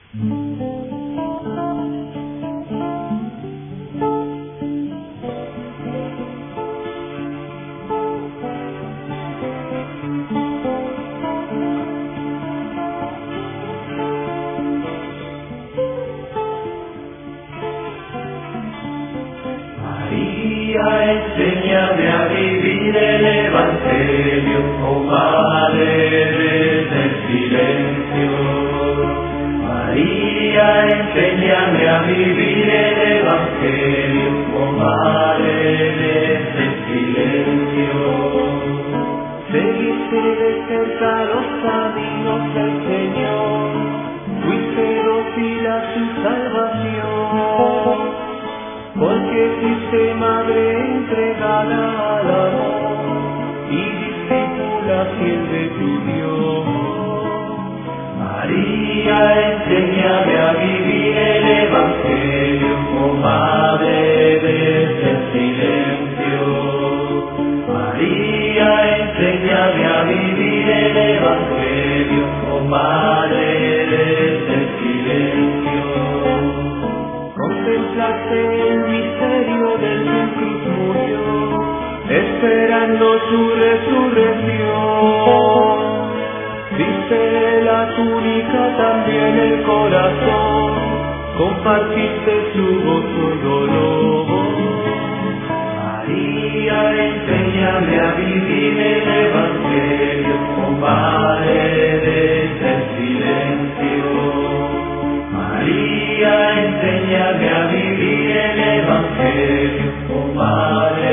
María, enséñame a vivir el Evangelio, oh Madre del silencio. María, enséñame a vivir el Evangelio, oh Madre del silencio. Seguiste de cerca los caminos del Señor, fuiste dócil a su salvación. Porque fuiste madre entregada al amor y discípula fiel de tu Dios. María, enséñame a vivir el Evangelio, oh Madre del silencio. María, enséñame a vivir el Evangelio, oh Madre del silencio. Contemplaste el misterio del que en cruz murió, esperando su resurrección. Viste la túnica, también el corazón, compartiste su gozo y dolor. María, enséñame a vivir el Evangelio, oh Madre del silencio. María, enséñame a vivir el Evangelio, oh Madre